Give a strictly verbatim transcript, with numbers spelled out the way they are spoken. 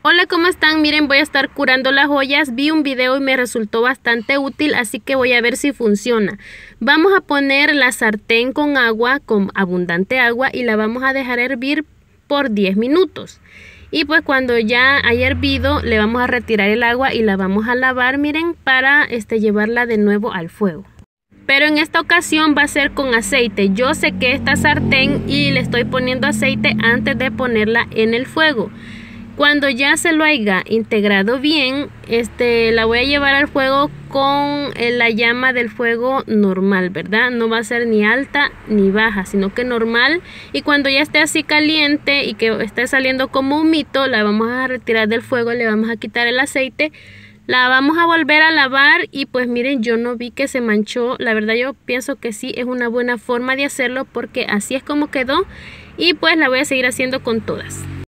Hola, ¿cómo están? Miren, voy a estar curando las ollas. Vi un video y me resultó bastante útil, así que voy a ver si funciona. Vamos a poner la sartén con agua, con abundante agua, y la vamos a dejar hervir por diez minutos. Y pues cuando ya haya hervido, le vamos a retirar el agua y la vamos a lavar, miren, para este, llevarla de nuevo al fuego. Pero en esta ocasión va a ser con aceite. Yo sequé esta sartén y le estoy poniendo aceite antes de ponerla en el fuego. Cuando ya se lo haya integrado bien, este, la voy a llevar al fuego con la llama del fuego normal, ¿verdad? No va a ser ni alta ni baja, sino que normal. Y cuando ya esté así caliente y que esté saliendo como humito, la vamos a retirar del fuego, le vamos a quitar el aceite. La vamos a volver a lavar y pues miren, yo no vi que se manchó. La verdad yo pienso que sí es una buena forma de hacerlo porque así es como quedó. Y pues la voy a seguir haciendo con todas.